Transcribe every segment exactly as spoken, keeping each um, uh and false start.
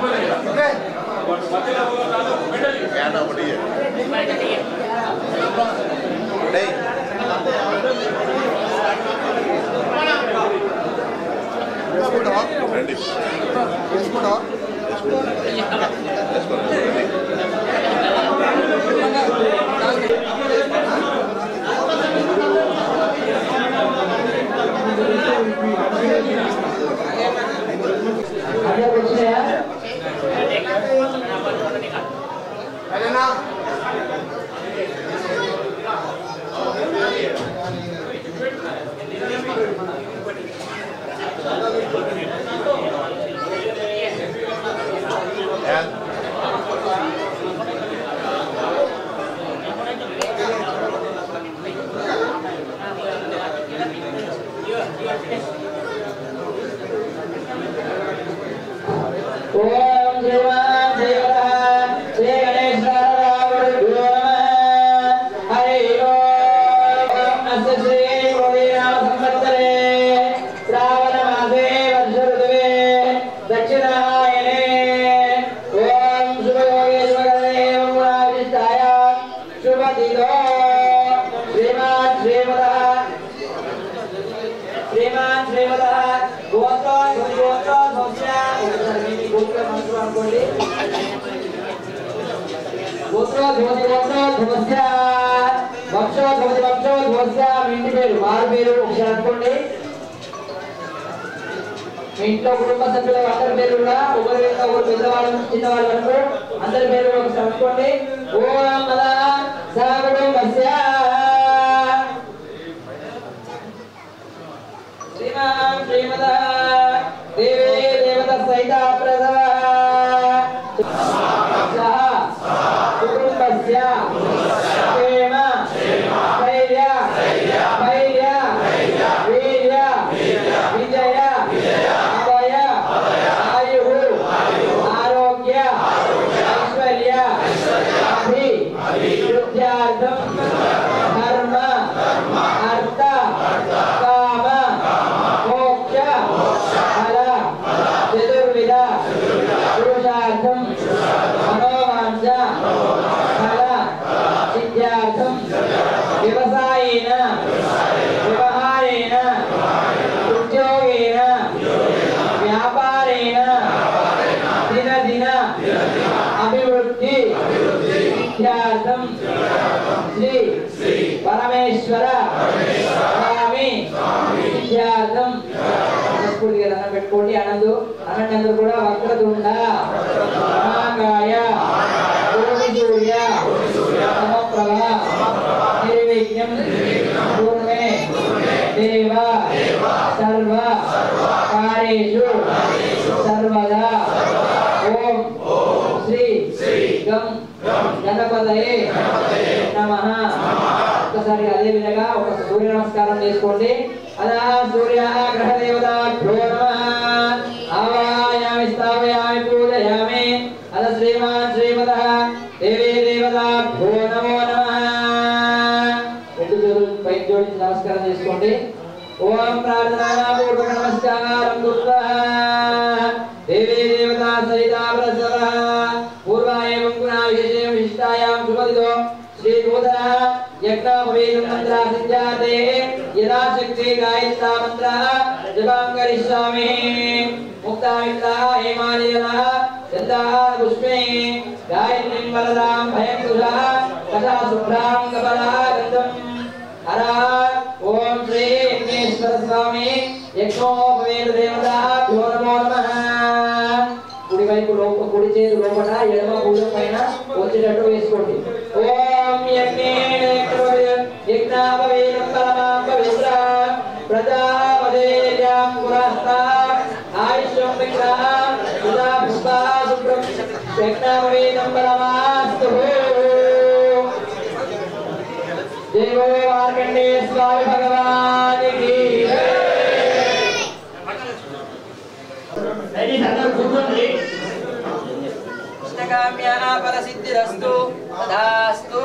ఇంట్లో కుటుంబ సభ్యుల అందరి పేరు కూడా ఒకరి ఒకరు పెద్దవాళ్ళు చిన్నవాళ్ళు వరకు అందరి పేరు ఒకసారి అనుకోండి. ఓం మద సకుటుంబస్య శ్రీమాన్ శ్రీమద దేవే దేవత సహిత ప్రసవ కుటుంబస్య క్షేమ ధైర్య ధైర్య వీర్య విజయ అభయ ఆయు ఆరోగ్య ఐశ్వర్య అభివృద్ధ్యార్థం ధర్మ అర్థ కామ మోక్ష ఫల చతుర్విధ పురుషార్థం మనోవాంఛ ఫల సిద్ధ్యార్థం వ్యవసాయేన వ్యవహారేణ ఉద్యోగేన వ్యాపారేణ దిన దిన అభివృద్ధి సిద్ధ్యార్థం శ్రీ పరమేశ్వర స్వామి సిద్ధ్యార్థం మనస్ఫూర్తిగా దండం పెట్టుకోండి. అనందు అనండి అందరూ కూడా వక్రతుండ మహాకాయ సూర్య సమప్రభ నిర్విఘ్నం పూర్ణే దేవ సర్వ కార్యేషు సర్వదా ఓం శ్రీ గం గణపతయే నమః. ఒక్కసారి అదే విధంగా ఒక సూర్య నమస్కారం చేసుకోండి. అదా సూర్య గ్రహ దేవతాభ్యో నమః. ఆవాయామి స్థాపయామి పూజయామి. అద శ్రీమాన్ శ్రీమదః దేవీ దేవతాభ్యో నమో నమః. రెండు చేతులు పై జోడించి నమస్కారం చేసుకోండి. ఓం ప్రార్థనా పూర్వక నమస్కారం కృత్వా దేవీ దేవతా సహిత ప్రసవ పూర్వాయ మంగుణా విశేష విశిష్టాయాం శుభదితో శ్రీ నూతన యజ్ఞోపవేదం మంత్ర సిద్ధ్యాతే యదా శక్తి గాయత్రా మంత్ర జపం కరిష్యామి. ముక్తామిత్ర హేమాలియన యంతా పుష్పే గాయత్రీం వరదాం భయం దుఃఖ కథా శుభ్రాం కపలా గంధం హర. ఓం శ్రీ యజ్ఞేశ్వర స్వామి యజ్ఞోపవేద దేవతాభ్యో నమో నమః. కుడి వైపు లోప కుడి చేతి లోపల ఎడమ భుజం పైన వచ్చేటట్టు వేసుకోండి. ఓం యజ్ఞేన యజ్ఞాపవేదం పరమాం పవిత్ర ప్రజాపదేయాం పురస్తా ఆయుష్యం విగ్రహ సదా పుష్పా శుభ్రం యజ్ఞాపవేదం పరమాస్తు. జై గో మార్కండేయ స్వామి భగవానికి. ఇష్టకామ్యా ఫలసిద్ధిరస్తు తథాస్తు.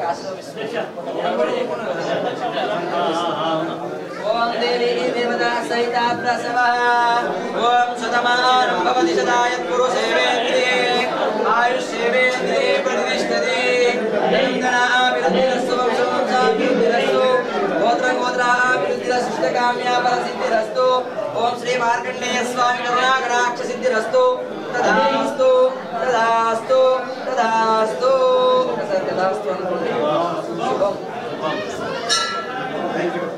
ఓం దేవీ దేవతా सहिता प्रसवः ओम शतमानं भवति शतायत् पुरुषेवेन्द्रिये आयुष्येवेन्द्रिये प्रतिष्ठति नन्दनाभिवृद्धिरस्तु वंशवंशाभिवृद्धिरस्तु गोत्रगोत्राभिवृद्धिरस्तु काम्याफलसिद्धिरस्तु ओम श्री मार्कण्डेय स्वामी करुणाकटाक्षसिद्धिरस्तु तदास्तु तदास्तु तदास्तु तदास्तु अनुकोंడి शुभम थैंक यू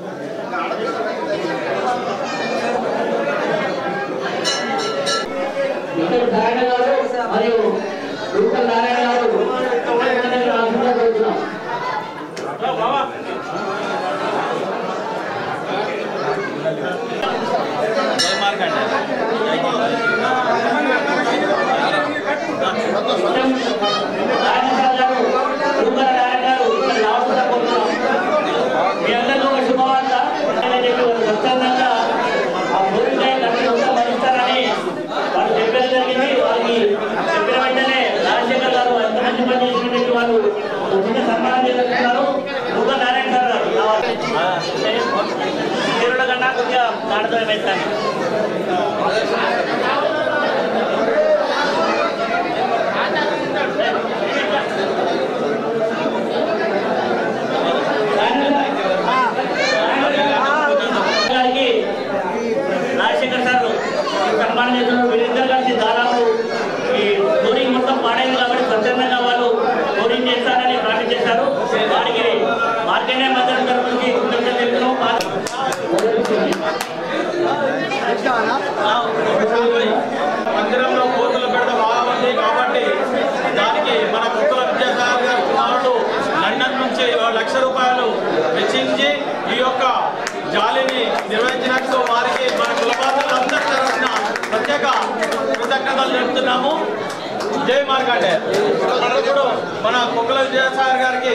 ఇక్కడ నారాయణ గారు మరియు రూపల్ నారాయణ గారు ఆశీర్వాదిస్తున్నాం బాబా జై మార్కండ మీ అందరికీ ఒక శుభవార్త స్వచ్ఛందంగా ఆ భూమిపై ఖర్చు భరిస్తారని వాళ్ళు చెప్పడం జరిగింది. వాళ్ళకి చెప్పిన వెంటనే రాజశేఖర్ గారు ఎంత మంచి పని చేసినట్టు వాళ్ళు చిన్న సన్మానం చేస్తున్నారు. రూప నారాయణ గారు తీరుల కన్నా కొద్దిగా దాంట్లో వేస్తాను. రాజశేఖర్ సార్ సన్మానం చేస్తున్నారు. వీరిద్దరు కలిసి దాదాపు ఈ బోరింగ్ మొత్తం పాడైంది కాబట్టి స్వచ్ఛందంగా వాళ్ళు బోరింగ్ చేస్తారని ప్రార్థించేశారు. వారికి మార్కెండే మద్దతు తరఫు నుంచి కృతజ్ఞతలు తెలుపుతున్నాం. మందిరంలో కోతులు పెడత బాగా ఉంది కాబట్టి దానికి మన కొత్తల విద్యాసాగర్ గారు కుమారుడు లండన్ నుంచి లక్ష రూపాయలు వెచ్చించి ఈ యొక్క జాలిని నిర్వహించినట్టు వారికి మన కులబాంధవులందరి తరఫున ప్రత్యేక కృతజ్ఞతలు చెప్తున్నాము. జై మార్కండే. ఇప్పుడు మన కొక్కల విద్యాసాగర్ గారికి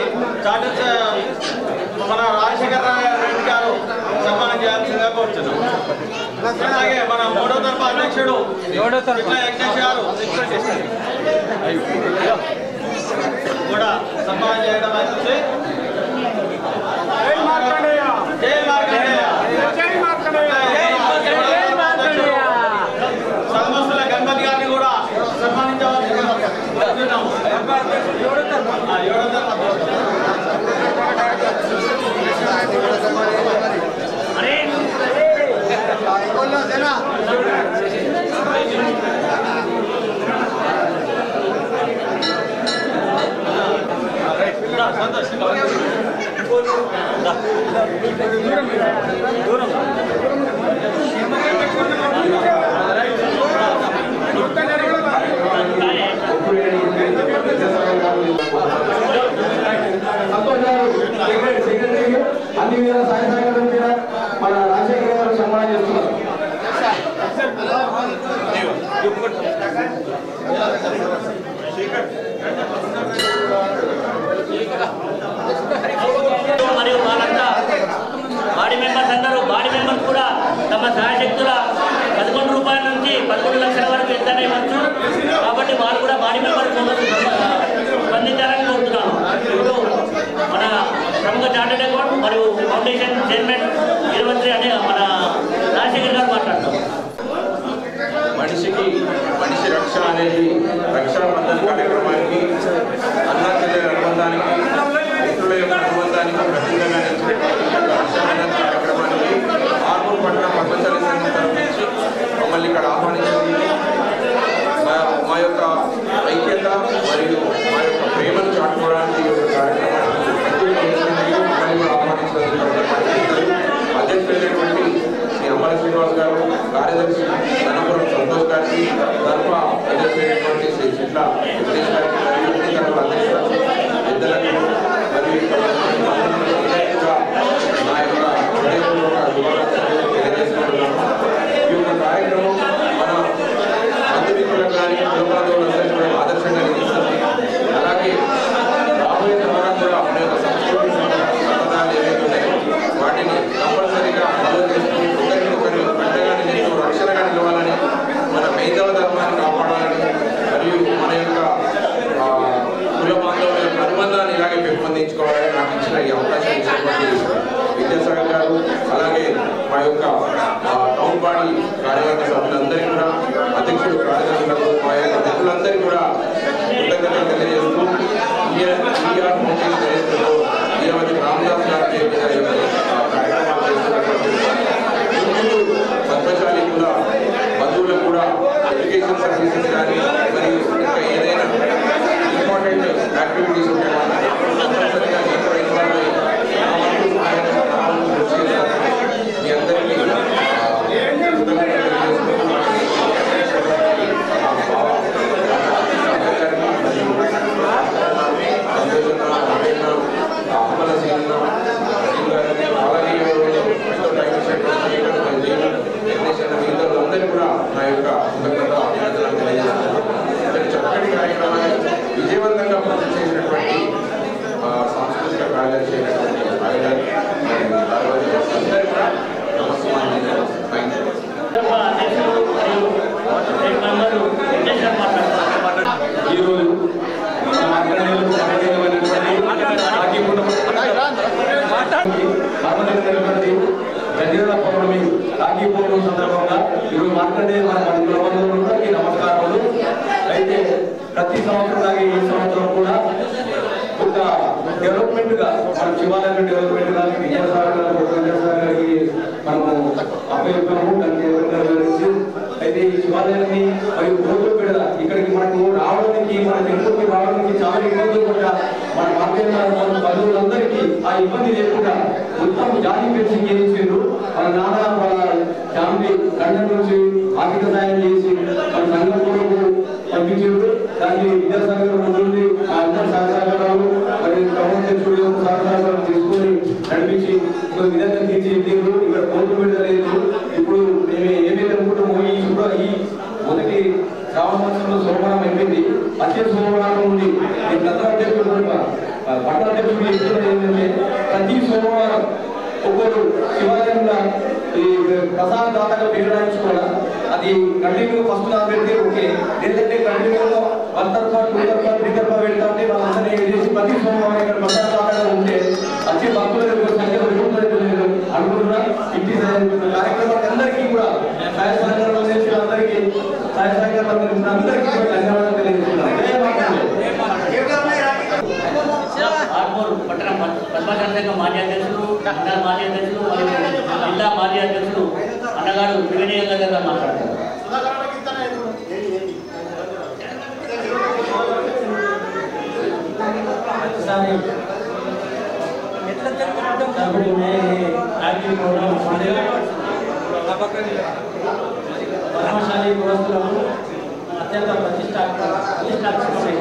మన రాజశేఖర రెడ్డి గారు సన్మానం చేయాల్సిందిగా కోరుతున్నాం. అలాగే మన మూడో తరఫు అధ్యక్షుడు యజ్ఞేష్ గారు కూడా సన్మానం చేయడం అవుతుంది. సమస్తుల గణపతి గారిని కూడా సన్మానించవలసిందిగా కోరుతున్నాము. దూరం అన్ని విధాల సాయ సహకారం మీద మన రాజశేఖర్ గారు సన్మానం చేస్తున్నారు. మరియు వాళ్ళంతా బాడీ మెంబర్స్ అందరూ బాడీ మెంబర్స్ కూడా తమ సహాయశక్తుల పదకొండు రూపాయల నుంచి పదకొండు లక్షల వరకు ఎంత ఇవ్వచ్చు. కాబట్టి వాళ్ళు కూడా బాడీ మెంబర్స్ స్పందించాలని కోరుతున్నాను. ఇప్పుడు మన ప్రముఖ చార్టెడ్ అకౌంట్ మరియు ఫౌండేషన్ చైర్మన్ ఇరువంత్రి అనే మన రాజశేఖర్ గారు మాట్లాడతాం. మనిషికి మనిషి రక్ష అనేది రక్షాబంధన కార్యక్రమానికి అన్నచెల్లెల అనుబంధానికి మిత్రుల యొక్క అనుబంధానికి ప్రతీకగా నిలిచినటువంటి రక్షాబంధన కార్యక్రమానికి ఆర్మూర్ పట్టణ పద్మశాలి సంఘం తరఫు నుంచి మమ్మల్ని ఇక్కడ ఆహ్వానించింది. మా యొక్క ఐక్యత మరియు మా యొక్క ప్రేమను చాటుకోవడానికి కార్యక్రమాన్ని ఆహ్వానించినందుకు అధ్యక్షులైనటువంటి శ్రీ అమ్మల శ్రీనివాస్ గారు, కార్యదర్శి ధనపురం సంతోష్ గారికి, తరఫ అధ్యక్షులైనటువంటి శ్రీ చిట్ల వెంకటేష్ గారికి మరియు అధ్యక్షులు పెద్దలకు మరియు నా యొక్క హృదయపూర్వక శుభాకాంక్షలు తెలియజేసుకుంటున్నాను. ఈ యొక్క కార్యక్రమం మన బంధుమిత్రులకు కానీ కులబాంధవులందరికీ కూడా ఆదర్శంగా నిలుస్తుంది. అలాగే రాబోయే తరాలకు కూడా మన యొక్క సంస్కృతి సంప్రదాయాలు ఏవైతే ఉన్నాయో వాటిని కంపల్సరీగా ఫాలో చేస్తూ ఒకరినొకరు అండగా నిలుస్తూ రక్షణగా నిలవాలని, మన మైదవ ధర్మాన్ని కాపాడాలని మరియు మన యొక్క కుల బాంధవుల యొక్క అనుబంధాన్ని ఇలాగే పెంపొందించుకోవాలని నాకు ఇచ్చిన ఈ అవకాశం ఇచ్చినటువంటి విద్యాసాగర్ గారు, అలాగే మా యొక్క కార్యవర్గ సభ్యులందరికీ కూడా అధ్యక్షుడు కార్యదర్శులకు మా యొక్క మిత్రులందరికీ కూడా కృతజ్ఞతలు తెలియజేస్తూ ఈరోజు రామదాస్ గారి కార్యక్రమాలు చేస్తున్నటువంటి పద్మశాలి కూడా బంధువులకు కూడా ఎడ్యుకేషన్ సర్వీసెస్ కానీ మరియు ఇంకా ఏదైనా ఇంపార్టెంట్ యాక్టివిటీస్ ఉంటే తప్పనిసరిగా నేను ఇన్వాల్వ్ అయ్యి మీ అందరికీ అందరికీ కూడా నా యొక్క కృతజ్ఞత అభినందనలు తెలియజేస్తున్నాను. చక్కటి కార్యక్రమాన్ని విజయవంతంగా పూర్తి చేసినటువంటి సాంస్కృతిక కార్యదర్శి అయినటువంటి రాయగారి అందరికీ కూడా నమస్కారం. ఈరోజు గంజాల పౌర్ణమి రాఖీ పౌర్ణమి సందర్భంగా ఈరోజు మార్కండే మన కులబంధువులందరికీ నమస్కారములు. అయితే ప్రతి సంవత్సరం లాగే ఈ సంవత్సరం కూడా ఒక డెవలప్మెంట్ గా మన శివాలయం డెవలప్మెంట్ గా విజయసాగర్ గారికి మనము అప్పగిస్తాము. దానికి గురించి అయితే ఈ శివాలయాన్ని మరియు రోజు పెడద ఇక్కడికి మనకు రావడానికి మన టెంపుల్కి రావడానికి చాలా ఇబ్బందులు కూడా మన మార్కెట్ మన బంధువులందరికీ ఆ ఇబ్బంది లేకుండా మొత్తం జాతి పెంచి చేయించారు. మన నాన్న వాళ్ళ ఫ్యామిలీ లండన్ నుంచి ఆర్థిక సాయం చేసి మన సంఘం కొరకు పంపించారు. దాన్ని విద్యాసాగర్ ముందు అందరి సహకారాలు మరియు ప్రభుత్వ సహకారాలు తీసుకొని నడిపించి ఒక విధంగా తీర్చిదిద్దారు. ఇక్కడ కోర్టు పెడతలేదు. ఇప్పుడు మేము ఏమైతే అనుకుంటామో ఈ ఈ మొదటి శ్రావణ మాసంలో సోమవారం అయిపోయింది. వచ్చే సోమవారం నుండి నేను గత అధ్యక్షుడు పట్టణ అధ్యక్షుడు చెప్తున్నది ఏంటంటే ప్రతి సోమవారం ఒక్కొక్కరు శివాలయంలో ఈ ప్రసాద దాతగా నిర్ణయించుకోవడం అది కంటిన్యూ ఫస్ట్ నా పెడితే ఓకే, లేదంటే కంటిన్యూగా వన్ తరఫా టూ తరఫా త్రీ తరఫా పెడతా ఉంటే వాళ్ళందరినీ ఏం చేసి ప్రతి సోమవారం ఇక్కడ ప్రసాద దాతగా ఉంటే వచ్చే భక్తుల సంఖ్య పెరుగుతుంది అనుకుంటున్నా. ఇంటి కార్యక్రమాలు అందరికీ కూడా సహాయ సహకారాలు చేసిన అందరికీ సహాయ సహకారాలు అందించిన అందరికీ కూడా ధన్యవాదాలు తెలియజేస్తున్నాను. ఆర్మూరు పట్టణ పద్మశాలి సంఘం మాజీ అధ్యక్షులు, మండల మాజీ అధ్యక్షులు మరియు జిల్లా మాజీ అధ్యక్షులు అన్నగారు వినయంగా గారు మాట్లాడతారు. పద్మశాలి కులస్తులకు అత్యంత ప్రతిష్టాత్మకమైన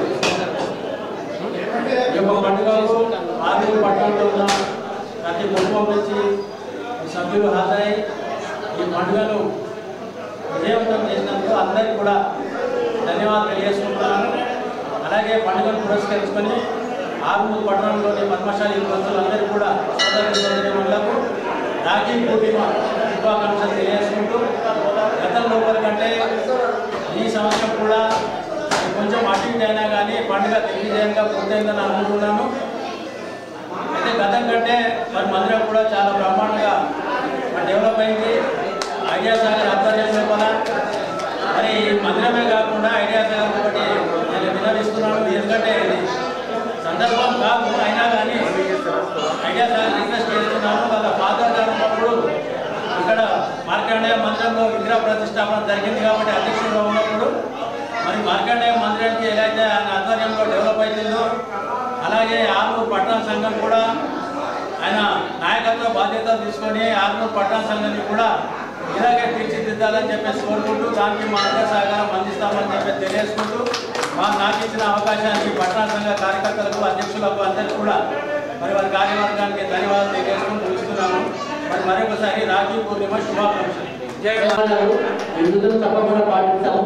ఈ యొక్క పండుగలు ఆర్మూరు పట్టణంలో ఉన్న ప్రతి కుటుంబం నుంచి సభ్యులు హాజరై ఈ పండుగను విజయవంతం చేసినందుకు అందరికీ కూడా ధన్యవాదాలు తెలియజేసుకుంటున్నాను. అలాగే పండుగను పురస్కరించుకొని ఆర్మూరు పట్టణంలోని పద్మశాలి కులస్తులందరూ కూడా సోదరి సోదరీమణులకు రాఖీ పూర్ణిమ శుభాకాంక్షలు తెలియజేసుకుంటూ గతం లోపల కంటే ఈ సంవత్సరం కూడా కొంచెం అటు ఇటు అయినా కానీ పండుగ దిగ్విజయంగా పూర్తయిందని అనుకుంటున్నాను. అయితే గతం కంటే మరి మందిరం కూడా చాలా బ్రహ్మాండంగా డెవలప్ అయింది. ఐడియా సాగర్ ఆధ్వర్యంలో కూడా మరి మందిరమే కాకుండా ఐడియా సాగర్ ఒకటి నేను వినవిస్తున్నాను. ఎందుకంటే ఇది సందర్భం కాదు, అయినా కానీ ఐడియా సాగర్ రిక్వెస్ట్ చేస్తున్నాను. వాళ్ళ ఫాదర్ గారు ఉన్నప్పుడు ఇక్కడ మార్కండేయ మందిరంలో విగ్రహ ప్రతిష్టాపన జరిగింది కాబట్టి అధ్యక్షుడుగా ఉన్నప్పుడు మరి మార్కండేయ మందిరానికి ఏదైతే ఆయన ఆధ్వర్యంలో డెవలప్ అవుతుందో అలాగే ఆర్మూరు పట్టణ సంఘం కూడా ఆయన నాయకత్వ బాధ్యతలు తీసుకొని ఆర్మూరు పట్టణ సంఘాన్ని కూడా ఇలాగే తీర్చిదిద్దాలని చెప్పేసి కోరుకుంటూ దానికి మా అందరి సహకారం అందిస్తామని చెప్పి తెలియజేసుకుంటూ మా నాకు ఇచ్చిన అవకాశానికి పట్టణ సంఘ కార్యకర్తలకు అధ్యక్షులకు అందరికీ కూడా మరి వారి కార్యవర్గానికి ధన్యవాదాలు తెలియజేసుకుంటూ చూస్తున్నాను. మరి మరొకసారి రాఖీ పూర్ణిమ శుభాకాంక్షలు. ఎందుకు తప్పకుండా పాటిస్తాము.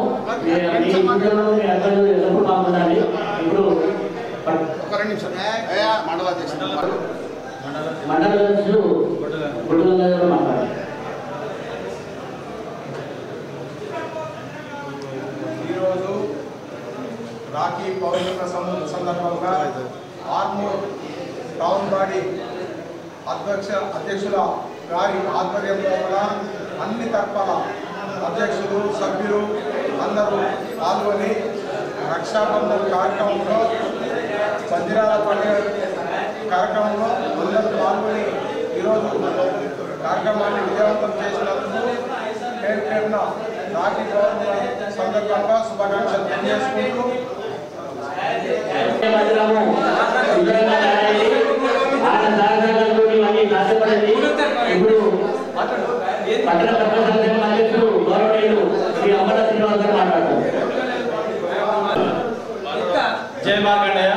ఎప్పుడు బాగుండాలి. ఇప్పుడు మండల అధ్యక్షులు గుడ్డల మాట్లాడారు. ఈరోజు రాఖీ పౌర్ణిమ సందర్భంగా ఆర్మూర్ టౌన్ బాడీ అధ్యక్ష అధ్యక్షుల గారి ఆధ్వర్యంలో కూడా అన్ని తరఫాల అధ్యక్షులు సభ్యులు అందరూ పాల్గొని రక్షాబంధన్ కార్యక్రమంలో పందిరాల పండుగ కార్యక్రమంలో అందరూ పాల్గొని ఈరోజు కార్యక్రమాన్ని విజయవంతం చేసినందుకు పేరు పేరున రాఖీ పౌర్ణమి సందర్భంగా శుభాకాంక్షలు తెలియజేసుకుంటూ పట్టణ సర్పంచ్ అధ్యక్షులు గౌరవనీయులు శ్రీ అమర శ్రీనివాస్ గారు మాట్లాడతారు. జై మార్కండేయ.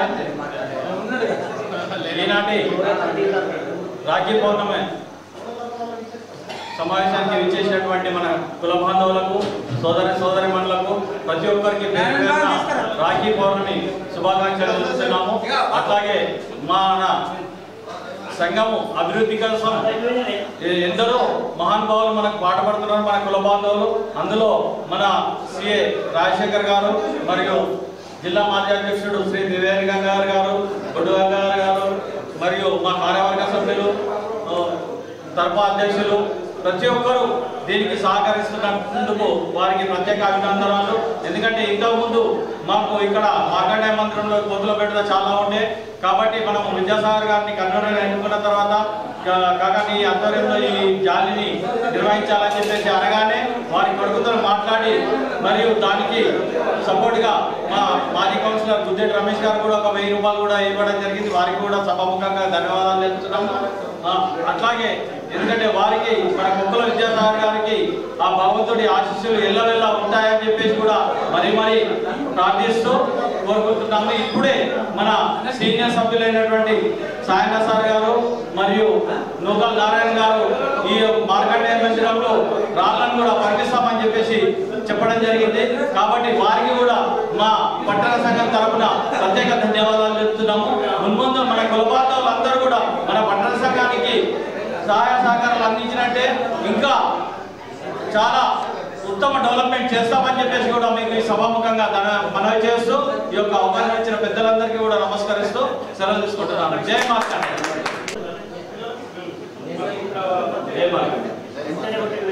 ఈనాటి రాఖీ పౌర్ణమి సమావేశానికి విచ్చేసినటువంటి మన కుల బాంధవులకు సోదరి సోదరి మనులకు ప్రతి ఒక్కరికి రాఖీ పౌర్ణమి శుభాకాంక్షలు తెలుస్తున్నాము. అట్లాగే మన సంఘము అభివృద్ధి కోసం ఎందరో మహానుభావులు మనకు పాటుపడుతున్నారు మన కుల బాంధవులు. అందులో మన సిఏ రాజశేఖర్ గారు మరియు జిల్లా మాజీ అధ్యక్షుడు శ్రీ దివేని గంగాధర్ గారు, బొడ్డు గంగాధర్ గారు మరియు మా కార్యవర్గ సభ్యులు, తర్పా అధ్యక్షులు ప్రతి ఒక్కరూ దీనికి సహకరిస్తున్నందుకు వారికి ప్రత్యేక అభినందనలు. ఎందుకంటే ఇంతకుముందు మాకు ఇక్కడ మార్కండేయ మందిరంలో కోతుల పెట్టడం చాలా ఉండే కాబట్టి మనం విద్యాసాగర్ గారిని కన్వీనర్ ఎన్నుకున్న తర్వాత కాగా ఈ ఆధ్వర్యంలో ఈ జాలిని నిర్వహించాలని చెప్పేసి అనగానే వారి కొడుకుతో మాట్లాడి మరియు దానికి సపోర్ట్గా మా మాజీ కౌన్సిలర్ గుద్దేటి రమేష్ గారు కూడా ఒక వెయ్యి రూపాయలు కూడా ఇవ్వడం జరిగింది. వారికి కూడా సభాముఖంగా ధన్యవాదాలు తెలుపుతున్నాము. అట్లాగే ఎందుకంటే వారికి మన కుక్కల విద్యాసాగర్ గారికి ఆ భగవంతుడి ఆశీస్సులు ఎల్లవెల్లా ఉంటాయని చెప్పేసి కూడా మరీ మరీ ప్రార్థిస్తూ కోరుకుంటున్నాము. ఇప్పుడే మన సీనియర్ సభ్యులైనటువంటి సాయన సార్ గారు మరియు నూకల్ నారాయణ గారు ఈ మార్కండేయ మందిరంలో రాళ్ళను కూడా పంపిస్తామని చెప్పేసి చెప్పడం జరిగింది. కాబట్టి వారికి కూడా మా పట్టణ సంఘం తరఫున ప్రత్యేక ధన్యవాదాలు చెప్తున్నాము. మున్ముందు మన కులబాంధవులు అందరూ కూడా మన పట్టణ సంఘానికి సహాయ సహకారాలు అందించినట్టే ఇంకా చాలా ఉత్తమ డెవలప్మెంట్ చేస్తామని చెప్పేసి కూడా మీకు ఈ సభాముఖంగా మనవి చేస్తూ ఈ యొక్క అవకాశం ఇచ్చిన పెద్దలందరికీ కూడా నమస్కరిస్తూ సెలవు తీసుకుంటున్నాను. జై మార్కండేయ. జై మార్కండేయ.